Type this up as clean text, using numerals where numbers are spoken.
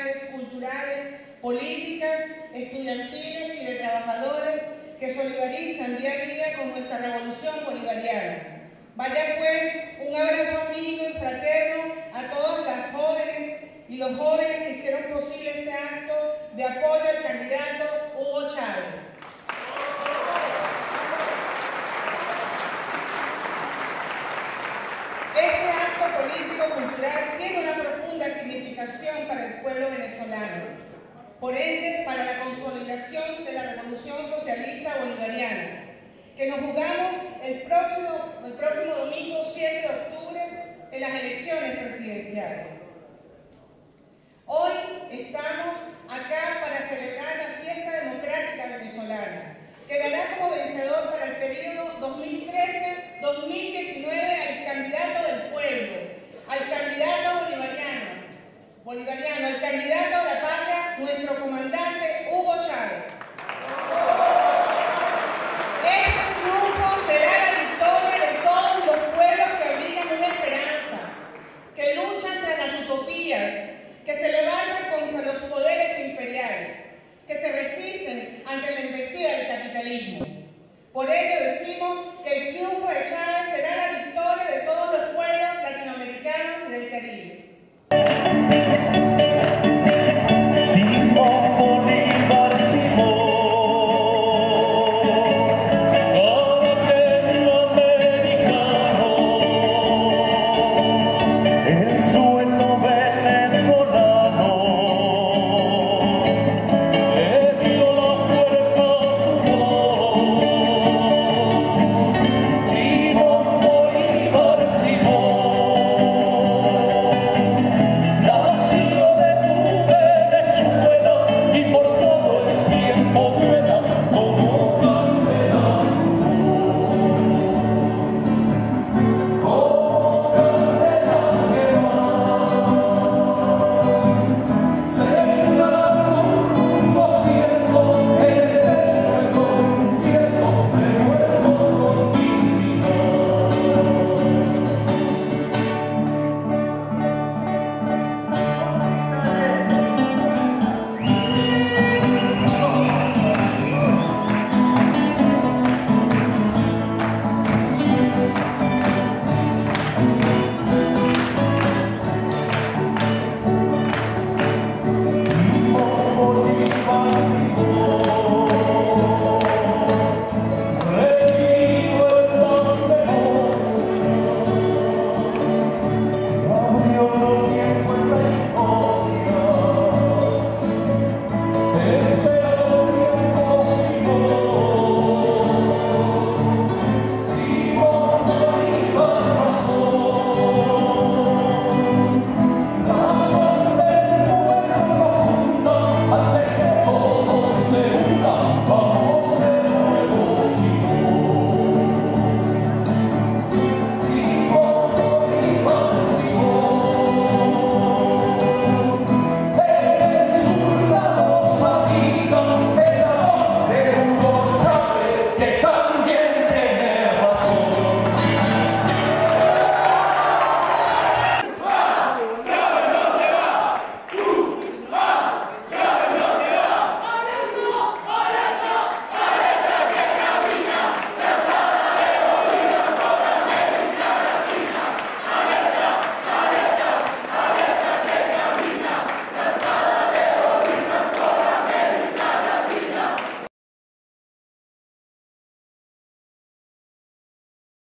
entidades culturales, políticas, estudiantiles y de trabajadores que solidarizan día a día con nuestra revolución bolivariana. Vaya pues un abrazo amigo y fraterno a todas las jóvenes y los jóvenes que hicieron posible este acto de apoyo al candidato Hugo Chávez. Este acto político-cultural tiene una profunda significación para el pueblo venezolano, por ende, para la consolidación de la revolución socialista bolivariana, que nos jugamos el próximo domingo 7 de octubre en las elecciones presidenciales. Hoy estamos acá para celebrar la fiesta democrática venezolana, que dará como vencedor para el periodo 2013-2019 al candidato del pueblo, al candidato bolivariano, al candidato de la patria, nuestro comandante